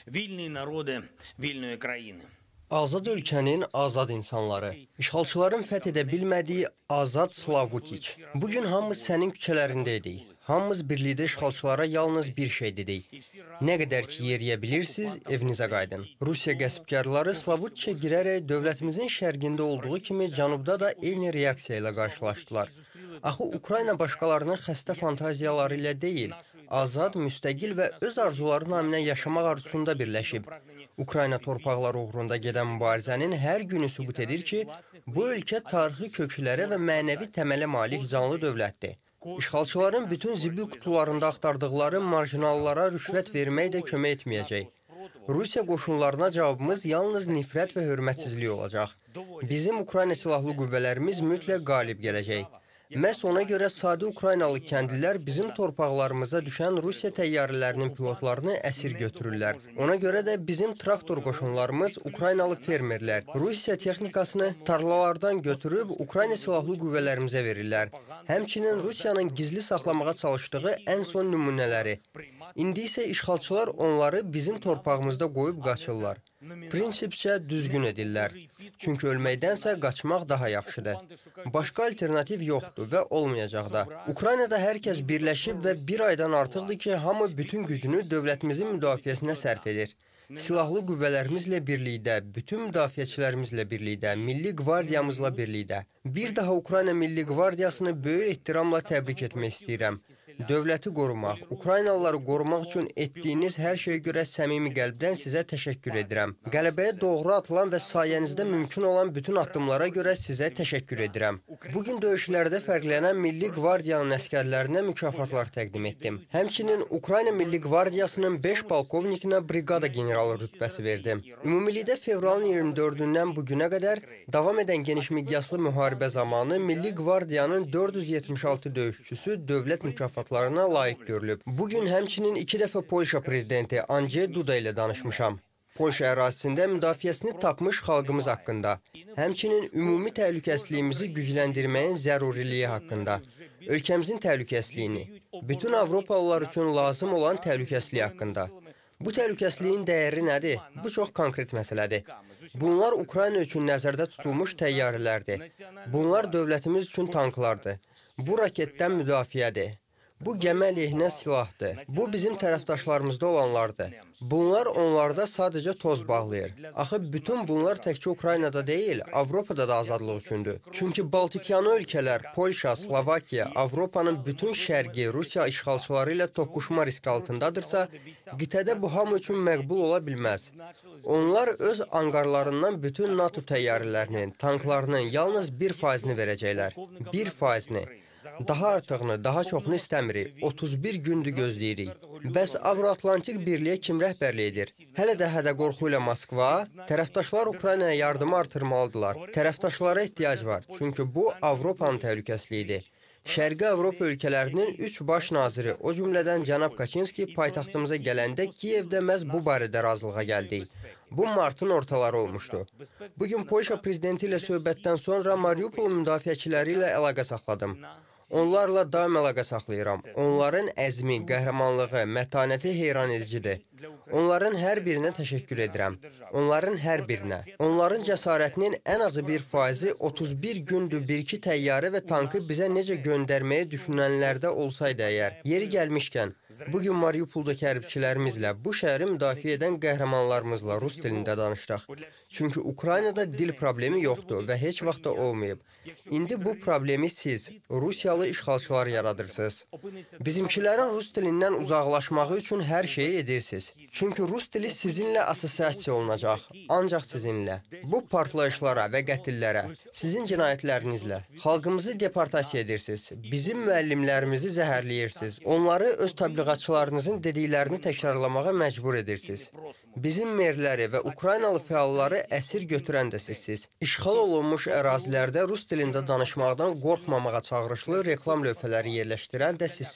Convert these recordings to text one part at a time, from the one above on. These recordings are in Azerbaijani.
Вільні народи вільної країни. Azad ölkənin azad insanları, işğalçıların fəth edə bilmədiyi azad Slavutik. Bugün hamımız sənin küçələrində idik. Hamımız birlikdə işğalçılara yalnız bir şey dedik. Nə qədər ki yeriyə bilirsiniz, evinizə qayıdın. Rusiya qəsbkarları Slavutikə girərək dövlətimizin şərqində olduğu kimi cənubda da eyni reaksiya ilə qarşılaşdılar. Axı Ukrayna başqalarının xəstə fantaziyaları ilə deyil, azad, müstəqil və öz arzuları naminə yaşamaq arzusunda birləşib. Ukrayna torpaqları uğrunda gedən mübarizənin hər günü sübut edir ki, bu ölkə tarixi köklərə və mənəvi təmələ malik canlı dövlətdir. İşğalçıların bütün zibil qutularında axtardıqları marjinallara rüşvət vermək də kömək etməyəcək. Rusiya qoşunlarına cavabımız yalnız nifrət və hörmətsizlik olacaq. Bizim Ukrayna silahlı qüvvələrimiz mütləq qalib gələcək. Məhz ona görə sadə Ukraynalı kəndlilər bizim torpaqlarımıza düşən Rusiya təyyarələrinin pilotlarını əsir götürürlər. Ona görə də bizim traktor qoşunlarımız Ukraynalı fermerlər Rusiya texnikasını tarlalardan götürüb Ukrayna silahlı qüvvələrimizə verirlər. Həmçinin Rusiyanın gizli saxlamağa çalışdığı ən son nümunələri. İndi isə işğalçılar onları bizim torpağımızda qoyub qaçırlar. Prinsipcə düzgün edirlər. Çünki ölməkdənsə qaçmaq daha yaxşıdır. Başqa alternativ yoxdur və olmayacaq da. Ukraynada hər kəs birləşib və bir aydan artıqdır ki, hamı bütün gücünü dövlətimizin müdafiəsinə sərf edir. Silahlı qüvvələrimizlə birlikdə, bütün müdafiəçilərimizlə birlikdə, Milli Qvardiyamızla birlikdə. Bir daha Ukrayna Milli Qvardiyasını böyük ehtiramla təbrik etmək istəyirəm. Dövləti qorumaq, Ukraynalıları qorumaq üçün etdiyiniz hər şeyə görə səmimi qəlbdən sizə təşəkkür edirəm. Qələbəyə doğru atılan və sayənizdə mümkün olan bütün addımlara görə sizə təşəkkür edirəm. Bugün döyüşlərdə fərqlənən Milli Qvardiyanın əskərlərinə mükafatlar təqdim etdim. Həmçinin Ukrayna Milli Qvardiyasının 5 polkovnikinə briqada generalı rütbəsi verdim. Ümumilikdə fevralın 24-dən bugünə qədər davam edən geniş miqyaslı müharibə zamanı Milli Qvardiyanın 476 döyüşçüsü dövlət mükafatlarına layiq görülüb. Bugün həmçinin 2 dəfə Polşa prezidenti Andrzej Duda ilə danışmışam. Polşa ərazisində müdafiəsini tapmış xalqımız haqqında, həmçinin ümumi təhlükəsizliyimizi gücləndirməyin zəruriliyi haqqında, ölkəmizin təhlükəsizliyini, bütün Avropalılar üçün lazım olan təhlükəsizlik haqqında. Bu təhlükəsizliyin dəyəri nədir? Bu çox konkret məsələdir. Bunlar Ukrayna üçün nəzərdə tutulmuş təyyarələrdir. Bunlar dövlətimiz üçün tanklardır. Bu raketdən müdafiədir. Bu gəmi əleyhinə silahdır. Bu bizim tərəfdaşlarımızda olanlardır. Bunlar onlarda sadəcə toz bağlayır. Axı bütün bunlar təkcə Ukraynada deyil, Avropada da azadlıq üçündür. Çünki Baltikyanı ölkələr, Polşa, Slovakiya, Avropanın bütün şərqi Rusiya işğalçıları ilə toqquşma riski altındadırsa, qitədə bu hamı üçün məqbul ola bilməz. Onlar öz anqarlarından bütün NATO təyyarələrinin, tanklarının yalnız 1%-ni verəcəklər. 1%-ni. Daha artığını, daha çoxunu istəmirik. 31 gündür gözləyirik. Bəs Avro-Atlantik Birliyə kim rəhbərlik edir? Hələ də hədə-qorxu ilə Moskva, tərəfdaşlar Ukraynaya yardımı artırmalıdırlar. Tərəfdaşlara ehtiyac var. Çünki bu Avropanın təhlükəsizliyidir. Şərqi Avropa ölkələrinin 3 baş naziri, o cümlədən cənab Kaçinski paytaxtımıza gələndə Kiyevdə məhz bu barədə razılığa gəldik. Bu martın ortaları olmuşdu. Bugün Polşa prezidenti ilə söhbətdən sonra Mariupol müdafiəçiləri ilə əlaqə saxladım. Onlarla daim əlaqə saxlayıram. Onların əzmi, qəhrəmanlığı, mətanəti heyran edicidir. Onların hər birinə təşəkkür edirəm. Onların hər birinə. Onların cəsarətinin ən azı 1%-i 31 gündür 1-2 təyyarə və tankı bizə necə göndərməyə düşünənlərdə olsaydı əgər. Yeri gəlmişkən, bugün Mariupoldakı hərbçilərimizlə, bu şəhəri müdafiə edən qəhrəmanlarımızla rus dilində danışdıq. Çünki Ukraynada dil problemi yoxdur və heç vaxt da olmayıb. İndi bu problemi siz, Rusiyalı işğalçılar yaradırsınız. Bizimkilərin rus dilindən uzaqlaşmağı üçün hər şeyi edirsiniz. Çünki rus dili sizinlə assosiasiya olunacaq, ancaq sizinlə. Bu partlayışlara və qətillərə, sizin cinayətlərinizlə xalqımızı deportasiya edirsiniz, bizim müəllimlərimizi zəhərləyirsiniz, onları öz təbliğatçılarınızın dediklərini təkrarlamağa məcbur edirsiniz. Bizim merləri və Ukraynalı fəalları əsir götürən də sizsiniz. İşğal olunmuş ərazilərdə rus dilində danışmaqdan qorxmamağa çağırışlı reklam lövhələri yerləşdirən də sizsiniz.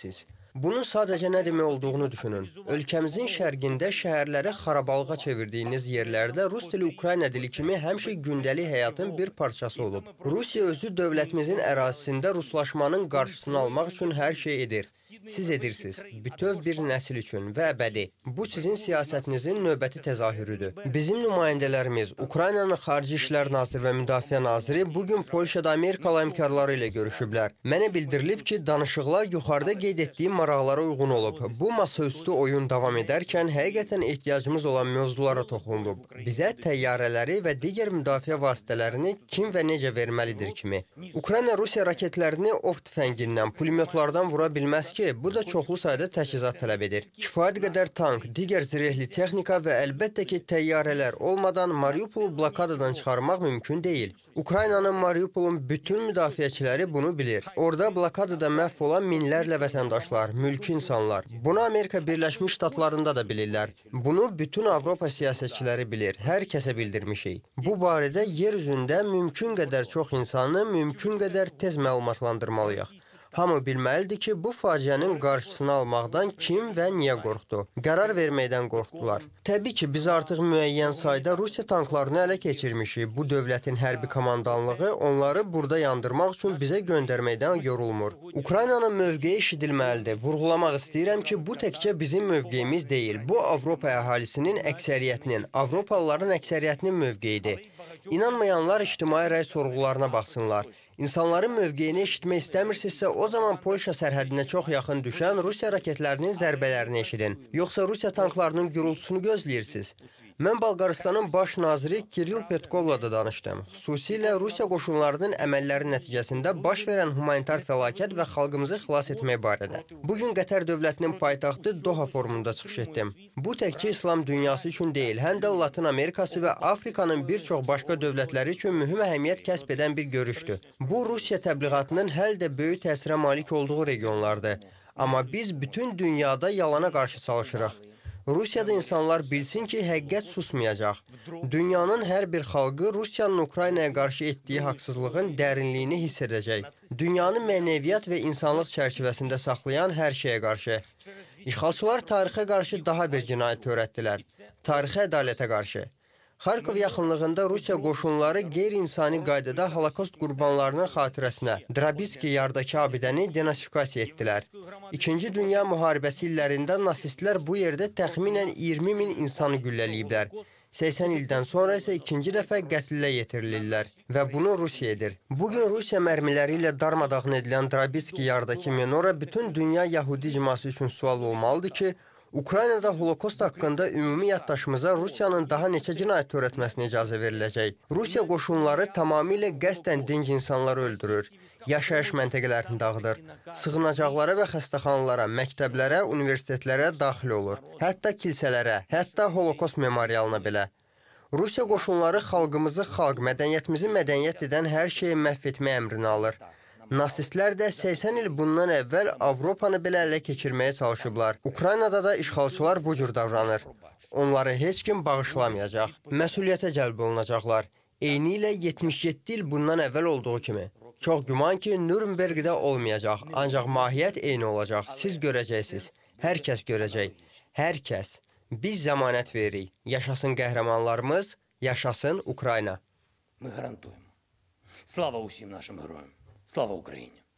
Bunun sadəcə nə demək olduğunu düşünün. Ölkəmizin şərqində şəhərləri xarabalığa çevirdiyiniz yerlərdə rus dili, Ukrayna dili kimi həmişə gündəlik həyatın bir parçası olub. Rusiya özü dövlətimizin ərazisində ruslaşmanın qarşısını almaq üçün hər şey edir. Siz edirsiniz. Bütöv bir nəsil üçün və əbədi. Bu sizin siyasətinizin növbəti təzahürüdür. Bizim nümayəndələrimiz, Ukraynanın Xarici İşlər Naziri və Müdafiə Naziri bugün Polşada Amerikalı həmkarları ilə görüşüblər. Mənə bildirilib ki, danışıqlar yuxarıda qeyd etdiyim maraqlara uyğun olub. Bu masaüstü oyun davam edərkən həqiqətən ehtiyacımız olan mövzulara toxunulub. Bizə təyyarələri və digər müdafiə vasitələrini kim və necə verməlidir kimi. Ukrayna Rusiya raketlərini ov tüfəngindən, pulemyotlardan vura bilməz ki, bu da çoxlu sayda təchizat tələb edir. Kifayət qədər tank, digər zirehli texnika və əlbəttə ki, təyyarələr olmadan Mariupolu blokadadan çıxarmaq mümkün deyil. Ukraynanın Mariupolun bütün müdafiəçiləri bunu bilir. Orada blokadada məhv olan minlərlə vətəndaşlar, mülki insanlar. Bunu Amerika Birləşmiş Ştatlarında da bilirlər. Bunu bütün Avropa siyasətçiləri bilir. Hər kəsə bildirmişik. Bu barədə yer üzündə mümkün qədər çox insanı mümkün qədər tez məlumatlandırmalıyıq. Hamı bilməlidir ki, bu faciənin qarşısını almaqdan kim və niyə qorxdu? Qərar verməkdən qorxdular. Təbii ki, biz artıq müəyyən sayda Rusiya tanklarını ələ keçirmişik. Bu dövlətin hərbi komandanlığı onları burada yandırmaq üçün bizə göndərməkdən yorulmur. Ukraynanın mövqeyi eşidilməlidir. Vurğulamaq istəyirəm ki, bu təkcə bizim mövqeyimiz deyil. Bu Avropa əhalisinin əksəriyyətinin, Avropalıların əksəriyyətinin mövqeyidir. İnanmayanlar ictimai rəy sorğularına baxsınlar. İnsanların mövqeyini eşitmək istəmirsinizsə, o zaman Polşa sərhədinə çox yaxın düşən Rusiya raketlərinin zərbələrini eşidin. Yoxsa Rusiya tanklarının gürültüsünü gözləyirsiniz. Mən Bolqarıstanın baş naziri Kiril Petkovla da danışdım. Xüsusilə Rusiya qoşunlarının əməlləri nəticəsində baş verən humanitar fəlakət və xalqımızı xilas etmək barədə. Bugün Qətər dövlətinin paytaxtı Doha forumunda çıxış etdim. Bu təkcə İslam dünyası üçün deyil, həm də Latin Amerikası və Afrikanın bir çox başqa dövlətləri üçün mühüm əhəmiyyət kəsb edən bir görüşdür. Bu, Rusiya təbliğatının hələ də böyük təsirə malik olduğu regionlardır. Amma biz bütün dünyada yalana qarşı çalışırıq. Rusiyada insanlar bilsin ki, həqiqət susmayacaq. Dünyanın hər bir xalqı Rusiyanın Ukraynaya qarşı etdiyi haqsızlığın dərinliyini hiss edəcək. Dünyanı mənəviyyat və insanlıq çərçivəsində saxlayan hər şeyə qarşı. İşğalçılar tarixə qarşı daha bir cinayət törətdilər. Tarixi ədalətə qarşı. Xarkov yaxınlığında Rusiya qoşunları qeyri-insani qaydada Holokost qurbanlarının xatirəsinə Drabitski yardakı abidəni denasifikasiya etdilər. İkinci Dünya müharibəsi illərində nasistlər bu yerdə təxminən 20 min insanı güllələyiblər. 80 ildən sonra isə ikinci dəfə qətlə yetirilirlər və bunu Rusiya edir. Bugün Rusiya mərmiləri ilə darmadağın edilən Drabitski yardakı menora bütün dünya Yahudi icması üçün sual olmalıdır ki, Ukraynada Holokost haqqında ümumi yaddaşımıza Rusiyanın daha neçə cinayət törətməsinə icazə veriləcək. Rusiya qoşunları tamamilə qəsdən dinc insanları öldürür, yaşayış məntəqələrini dağıdır, sığınacaqlara və xəstəxanalara, məktəblərə, universitetlərə daxil olur, hətta kilsələrə, hətta Holokost memorialına belə. Rusiya qoşunları xalqımızı xalq, mədəniyyətimizi mədəniyyət edən hər şeyi məhv etmək əmrini alır. Nasistlər də 80 il bundan əvvəl Avropanı belə ələ keçirməyə çalışıblar. Ukraynada da işğalçılar bu cür davranır. Onları heç kim bağışlamayacaq. Məsuliyyətə cəlb olunacaqlar. Eyni ilə 77 il bundan əvvəl olduğu kimi. Çox güman ki, Nürnbergdə olmayacaq. Ancaq mahiyyət eyni olacaq. Siz görəcəksiniz. Hər kəs görəcək. Hər kəs. Biz zəmanət veririk. Yaşasın qəhrəmanlarımız, yaşasın Ukrayna. Мы гарантуємо. Слава усім нашим героям. Слава Україні!